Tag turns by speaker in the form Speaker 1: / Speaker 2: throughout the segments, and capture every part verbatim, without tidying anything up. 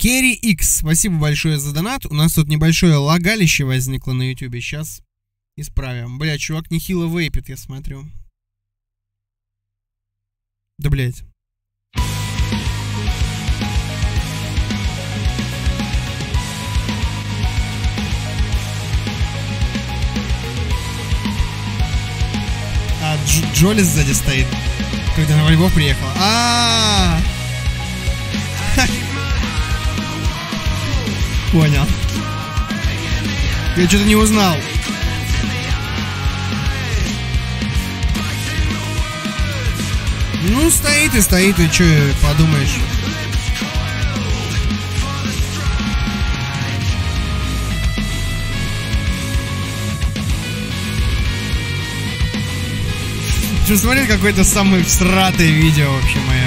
Speaker 1: Керри Икс, спасибо большое за донат. У нас тут небольшое лагалище возникло на ютубе. Сейчас исправим. Бля, чувак нехило вейпит, я смотрю. Да, блядь. А, Дж Джоли сзади стоит, когда на во Львов приехала. А, -а, -а! Понял. Я что-то не узнал. Ну, стоит и стоит, и что подумаешь. Что, смотри, какое-то самое всратое видео вообще мое.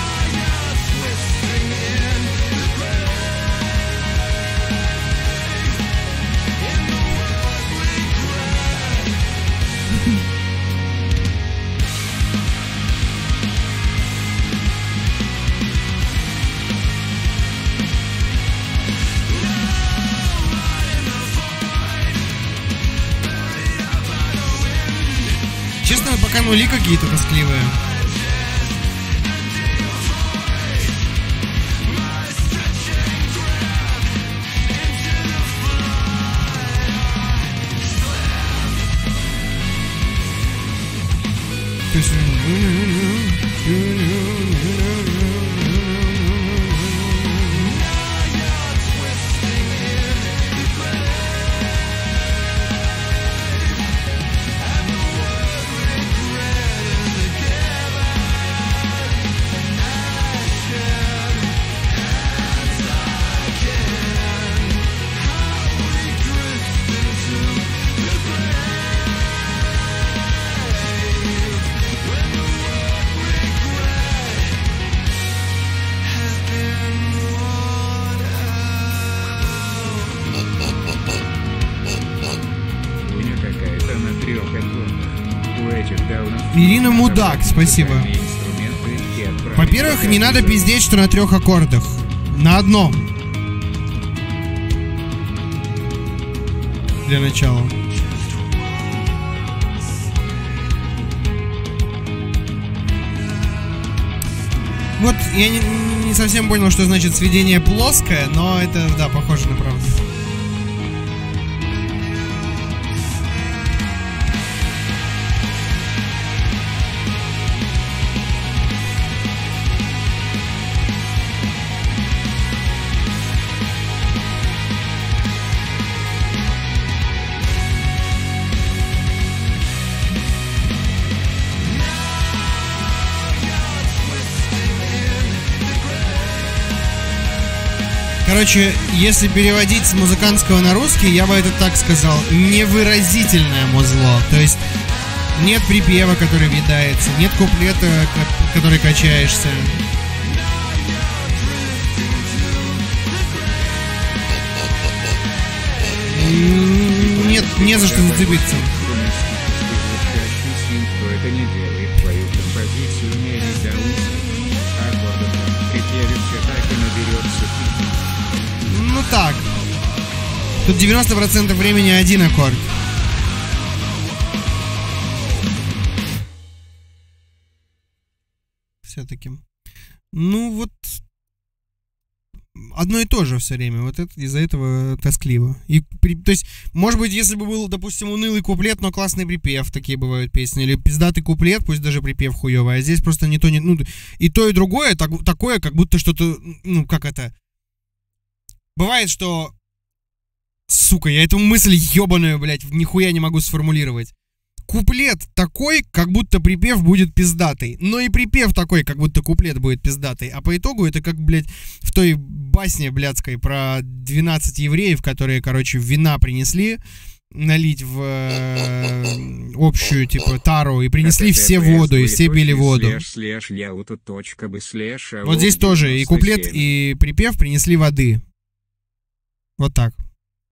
Speaker 1: Честно, пока нули какие-то тоскливые. То есть... Ирина Мудак, спасибо. Во-первых, не надо пиздеть, что на трех аккордах. На одном. Для начала. Вот, я не, не совсем понял, что значит сведение плоское, но это, да, похоже на правду. Короче, если переводить с музыкантского на русский, я бы это так сказал. Невыразительное музло. То есть нет припева, который въедается, нет куплета, который качаешься. Нет, не за что зацепиться. Ну так. Тут девяносто процентов времени один аккорд. Все-таки. Ну вот. Одно и то же все время. Вот это из-за этого тоскливо. И, при, то есть, может быть, если бы был, допустим, унылый куплет, но классный припев, такие бывают песни, или пиздатый куплет, пусть даже припев хуёвый, а здесь просто не то, не, ну, и то, и другое так, такое, как будто что-то, ну, как это... Бывает, что... Сука, я эту мысль ебаную, блядь, нихуя не могу сформулировать. Куплет такой, как будто припев будет пиздатый. Но и припев такой, как будто куплет будет пиздатый. А по итогу это как, блядь, в той басне блядской про двенадцать евреев, которые, короче, вина принесли налить в э, общую, типа, тару, и принесли все воду, и все пили воду. Вот здесь тоже и куплет, и припев принесли воды. Вот так.